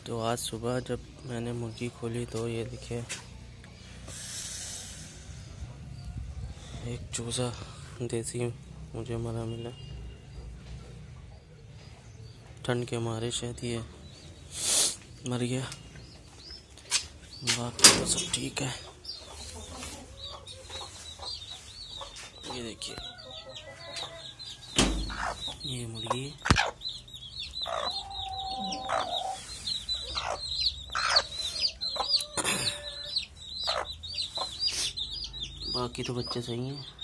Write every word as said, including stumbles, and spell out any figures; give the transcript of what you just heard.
तो आज सुबह जब मैंने मुर्गी खोली तो ये देखिए एक चूज़ा देसी मुझे मरा मिला। ठंड के मारे शायद ये मर गया, बाकी तो सब ठीक है। ये देखिए ये मुर्गी बाकी तो बच्चे सही हैं।